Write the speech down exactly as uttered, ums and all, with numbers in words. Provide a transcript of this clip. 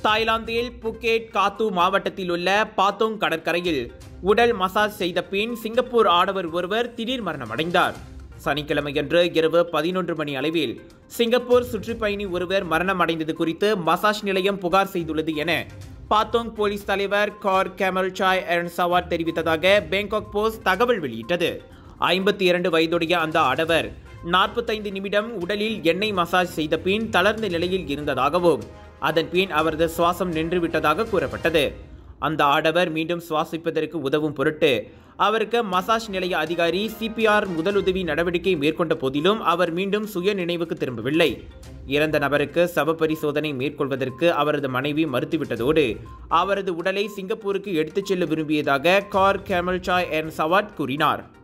தாய்லாந்தில் புகேட் காத்து மாவட்டத்தில் உள்ள பாத்தோங் கடற்கரையில் உடல் மசாஜ் செய்த பின் சிங்கப்பூர் ஆடவர் ஒருவர் திடீர் மரணமடைந்தார். சனிக்கிழமையன்று இரவு பதினொன்று மணி அளவில் சிங்கப்பூர் சுற்றுப்பயணி ஒருவர் மரணமடைந்தது குறித்து மசாஜ் நிலையம் புகார் செய்துள்ளது என பாத்தோங் போலீஸ் தலைவர் கார் கேமல் சாய் எரன் சவாட் தெரிவித்ததாக பேங்காக் போஸ்ட் தகவல் வெளியிட்டது. ஐம்பத்தி இரண்டு வயதுடைய அந்த ஆடவர் நாற்பத்தைந்து நிமிடம் உடலில் எண்ணெய் மசாஜ் செய்த பின் தளர்ந்த நிலையில் இருந்ததாகவும் அதன் பின் அவரது சுவாசம் நின்றுவிட்டதாக கூறப்பட்டது. அந்த ஆடவர் மீண்டும் சுவாசிப்பதற்கு உதவும் பொருட்டு அவருக்கு மசாஜ் நிலைய அதிகாரி சிபிஆர் முதலுதவி நடவடிக்கை மேற்கொண்ட போதிலும் அவர் மீண்டும் சுய நினைவுக்கு திரும்பவில்லை. இறந்த நபருக்கு சவ பரிசோதனை மேற்கொள்வதற்கு அவரது மனைவி மறுத்துவிட்டதோடு அவரது உடலை சிங்கப்பூருக்கு எடுத்துச் செல்ல விரும்பியதாக கார் கேமல் சாய் எரன் சவாட் கூறினார்.